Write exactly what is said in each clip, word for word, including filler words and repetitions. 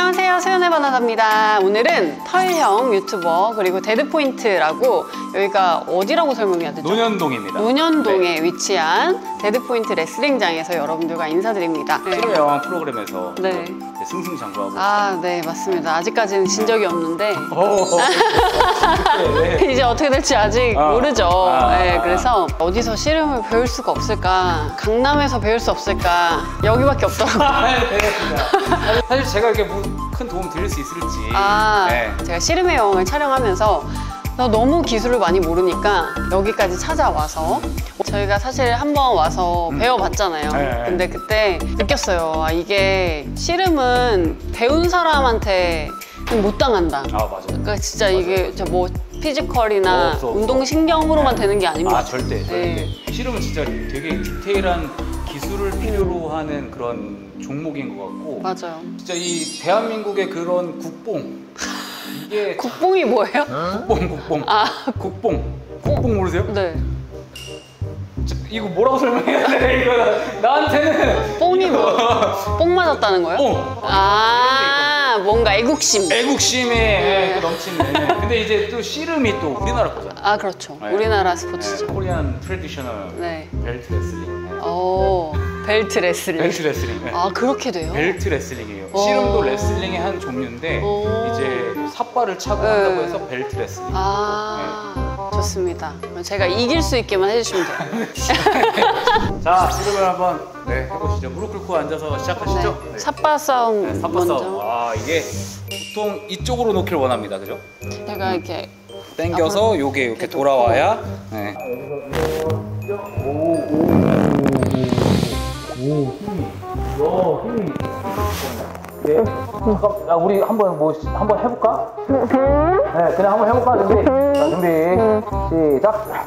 안녕하세요, 수연의 바나나입니다. 오늘은 털형 유튜버 그리고 데드포인트라고, 여기가 어디라고 설명해야 되죠? 논현동입니다. 논현동에 네. 위치한 데드포인트 레슬링장에서 여러분들과 인사드립니다. 네. 실내 여왕 프로그램에서 네. 승승장구하고 아, 네, 맞습니다. 아직까지는 진 적이 없는데 네. 이제 어떻게 될지 아직 아. 모르죠. 아. 네, 그래서 어디서 씨름을 배울 수가 없을까, 강남에서 배울 수 없을까, 여기밖에 없더라고요. 아, 네, 알겠습니다. 사실 제가 이렇게 뭐 큰 도움 드릴 수 있을지. 아, 네. 제가 씨름의 여왕을 촬영하면서 나 너무 기술을 많이 모르니까 여기까지 찾아와서, 저희가 사실 한번 와서 음. 배워봤잖아요. 네. 근데 그때 느꼈어요. 아, 이게 씨름은 배운 사람한테 못 당한다. 아, 맞아. 그러니까 진짜 맞아. 이게 저 뭐 피지컬이나 없어, 없어. 운동신경으로만 네. 되는 게 아닌 것 아, 같아요. 절대, 절대. 네. 실험은 진짜 되게 디테일한 기술을 필요로 하는 그런 종목인 것 같고. 맞아요. 진짜 이 대한민국의 그런 국뽕. 이게 국뽕이 뭐예요? 국뽕, 국뽕. 아, 국뽕. 국뽕 모르세요? 네. 저, 이거 뭐라고 설명해야 돼? 이거 나한테는 뽕이 뭐? 뽕 맞았다는 거예요? 어. 아, 뭔가 애국심. 애국심에 네. 넘치는. 근데 이제 또 씨름이 또 우리나라 거잖아. 아, 그렇죠. 네. 우리나라 스포츠죠. 네, 코리안 트래디셔널 네. 벨트 레슬링. 네. 오, 벨트 레슬링. 벨트 레슬링. 네. 아, 그렇게 돼요? 벨트 레슬링이에요. 오. 씨름도 레슬링의 한 종류인데 오. 이제 삿발을 차고 네. 한다고 해서 벨트 레슬링. 아, 좋습니다. 제가 이길 수 있게만 해주시면 돼요. 자, 씨름을 한번 네, 해보시죠. 무릎 꿇고 앉아서 시작하시죠. 네. 삿바 싸움 네, 삿바 먼저. 싸움. 아, 이게 보통 이쪽으로 놓기를 원합니다. 그죠? 제가 이렇게 당겨서 요게 이렇게 돌아와야. 네. 오, 힘이. 오, 힘이. 네. 잠깐, 야, 우리 한번 뭐 한번 해볼까? 네, 그냥 한번 해볼까? 준비. 자, 준비. 시작.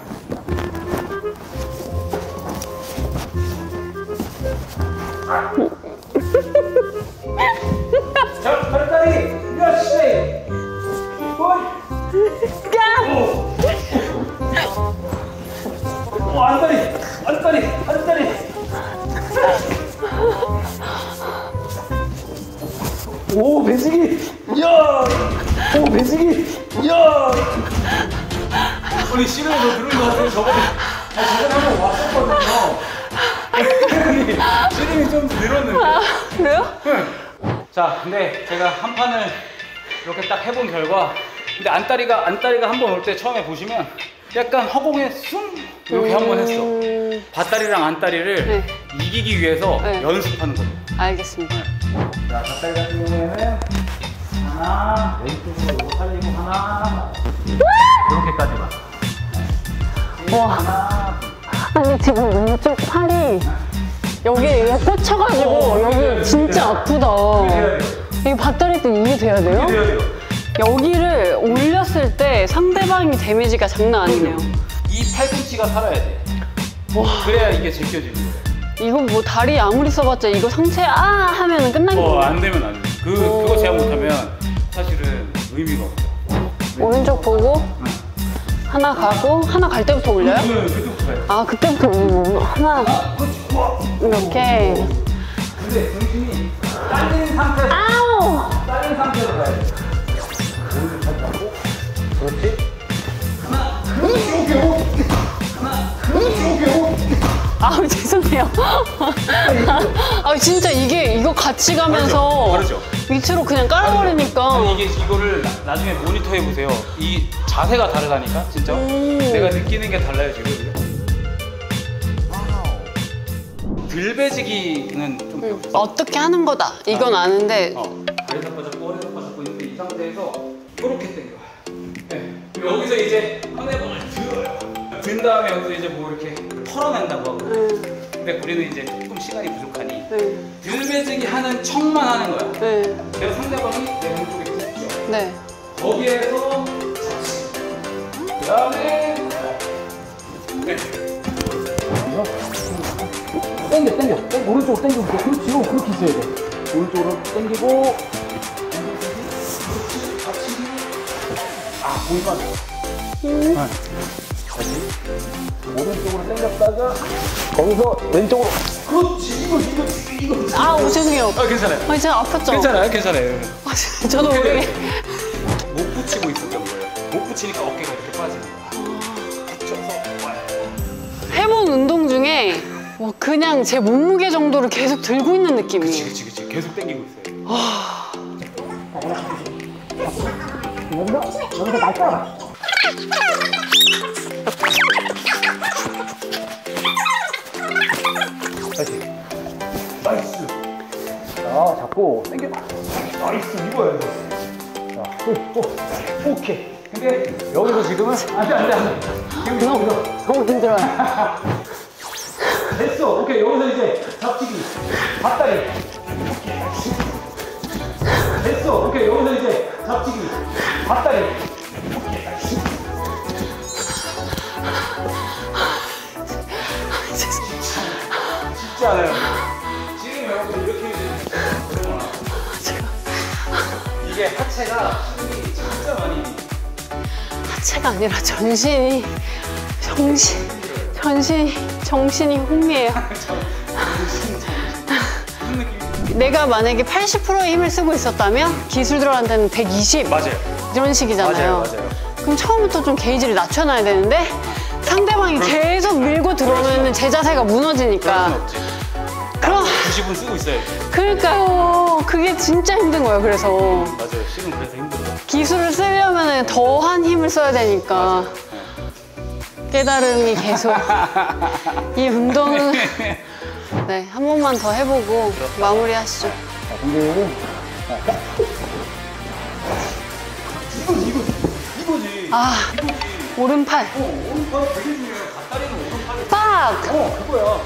자, 팔다리. 야씨. 오, 안다리, 안다리, 안다리. 오, 배지기. 야. 오, 배지기. 야. 우리 씨름에 너 들은 거 같아요. 저번에, 아, 저번에 한번 왔었거든요. 씨름이 좀 늘었는데. 아, 그래요? 응. 자, 근데 제가 한 판을 이렇게 딱 해본 결과, 근데 안다리가 안다리가 한 번 올 때 처음에 보시면 약간 허공에 숭 이렇게 한 번 했어. 음... 밧다리랑 안다리를 네. 이기기 위해서 네. 연습하는 거예요. 알겠습니다. 자, 밧다리 같은 경우에는 하나, 왼쪽으로 이거 살리고 하나, 이렇게까지만. 와. 하나, 아니, 지금 왼쪽 팔이 여기에 꽂혀가지고 어, 여기 네, 진짜 네. 아프다. 해야 돼요. 이 밧다리 때 이게 돼야 돼요? 이렇게 돼야 돼요. 여기를 올렸을 때 상대방이 데미지가 장난 아니네요. 이 팔꿈치가 살아야 돼. 와. 그래야 이게 제껴지는 거예요. 이거 뭐 다리 아무리 써봤자 이거 상체 아 하면은 끝난 어, 거예요. 안 되면 안 돼. 그, 오. 그거 제압 못하면 사실은 의미가 없죠. 오른쪽 보고 하나 가고 하나 갈 때부터 올려요? 네, 그때부터 가요. 아, 그때부터 올리고 하나 이렇게. 근데 중심이 딸린 상태에서 아우! 딸린 상태로 가야 돼. 오른쪽 잘 잡고, 그렇지. 하나, 그렇지, 오케이, 오케이. 하나, 그렇지, 오케이, 오케이. 아우, 죄송해요. 아, 진짜 이게 이거 같이 가면서 다르죠? 밑으로 그냥 깔아버리니까. 아니, 이게 이거를 나, 나중에 모니터 해보세요. 이 자세가 다르다니까, 진짜. 음. 내가 느끼는 게 달라요, 지금. 들배지기는 좀 배웠어. 어떻게 하는 거다 이건 아는데. 어. 다리 잡고 잡고 허리 잡고 잡고 있는데 이 상태에서 이렇게 당겨. 네. 그리고 여기서 이제 상대방을 들어요. 든 다음에 여기서 이제 뭐 이렇게 털어낸다고 하거든요. 음. 근데 우리는 이제 조금 시간이 부족하니 네. 들배지기 하는 척만 하는 거야. 네. 그래서 상대방이 내 몸쪽에 붙죠. 네. 거기에서 그 다음에 네. 당겨 당겨 당겨 오른쪽으로 당기고 그렇지. 어, 그렇게 있어야 돼. 오른쪽으로 당기고 아 보이면 음. 네. 다시 오른쪽으로 당겼다 당겼다가 거기서 왼쪽으로. 그렇지. 이거 이거 이거. 아, 오, 죄송해요. 아 괜찮아요. 아, 제가 아팠죠? 괜찮아요, 괜찮아요. 아, 저도 모르게. 못 붙이고 있었던 거예요. 못 붙이니까 어깨가 이렇게 빠지는 거야. 붙여서. 해본 운동 중에 뭐 그냥 제 몸무게 정도를 계속 들고 있는 느낌이에요. 그치, 그치, 그치. 계속 당기고 있어요. 여기서 여기서 날 떠봐. 다시. 나이스. 자, 잡고 당겨. 나이스. 이거야, 이거. 자, 오, 오, 오케이. 근데 여기서 지금은 안돼, 안돼, 안돼. 지금 너무, 여기서 너무 힘들어요. 됐어. 오케이. 여기서 이제 잡치기. 밧다리. 됐어. 오케이. 여기서 이제 잡치기. 밧다리. 쉽지 않아요. 지금 여러분 이렇게 되는 이게 하체가 힘이 진짜 많이. 하체가 아니라 전신이, 정신, 전신이, 정신이 혼미해요. 무슨 느낌? 내가 만약에 팔십 퍼센트의 힘을 쓰고 있었다면 기술 들어간 데는 백이십 맞아요. 이런 식이잖아요. 맞아요, 맞아요. 그럼 처음부터 좀 게이지를 낮춰놔야 되는데 상대방이 계속 밀고 들어오면 제 자세가 그럴 순 무너지니까. 없지. 그럼 구십은 쓰고 있어야지. 그러니까요. 그게 진짜 힘든 거예요. 그래서 맞아요. 실은 그래서 힘들어요. 기술을 쓰려면 더한 힘을 써야 되니까 깨달음이 계속. 이 운동은 네, 한 번만 더 해보고 마무리하시죠. 자, 근데 이거지, 이거지, 이거지. 아, 이거지. 오른팔. 어, 오른팔 되게 중요해요. 갓다리는 오른팔을. 빡! 어, 그거야.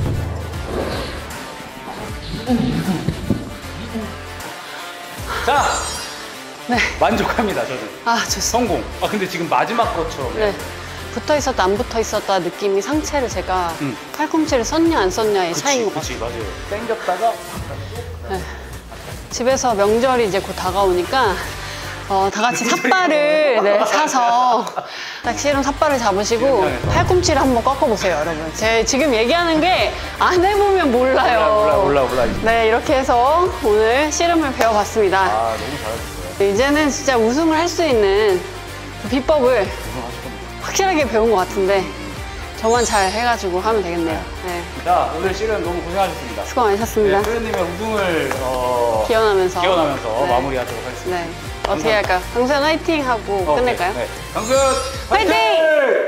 자, 네. 만족합니다, 저는. 아, 좋습니다. 성공. 아, 근데 지금 마지막 것처럼. 네. 붙어 있었다, 안 붙어 있었다 느낌이 상체를 제가 음. 팔꿈치를 썼냐, 안 썼냐의 차이인 것 같아요. 그치, 맞아요. 당겼다가. 네. 집에서 명절이 이제 곧 다가오니까 어, 다 같이 삿발을 네, 사서 딱 씨름 삿발을 잡으시고 팔꿈치를 한번 꺾어보세요, 여러분. 제 지금 얘기하는 게 안 해보면 몰라요. 몰라, 몰라, 몰라. 네, 이렇게 해서 오늘 씨름을 배워봤습니다. 아, 너무 잘하셨어요. 이제는 진짜 우승을 할 수 있는 그 비법을 우승하실 겁니다. 확실하게 배운 것 같은데 저만 잘 해가지고 하면 되겠네요. 네. 자, 오늘 씨름 너무 고생하셨습니다. 수고 많으셨습니다. 네, 소연님의 우승을 어, 기원하면서. 기원하면서 네. 마무리하도록 하겠습니다. 네. 어떻게 할까요? 강수현 화이팅 하고 어, 끝낼까요? 네. 네. 강수현 화이팅! 화이팅!